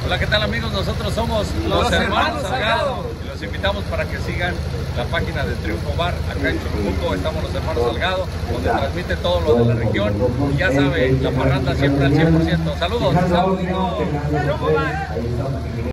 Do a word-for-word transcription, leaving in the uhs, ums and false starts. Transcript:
Hola, ¿qué tal amigos? Nosotros somos los, los hermanos Salgado. Y los invitamos para que sigan la página de Triunfo Bar. Acá en Churubusco estamos los hermanos Salgado, donde transmite todo lo de la región. Y ya sabe, la parranda siempre al cien por ciento. Saludos. Triunfo Bar.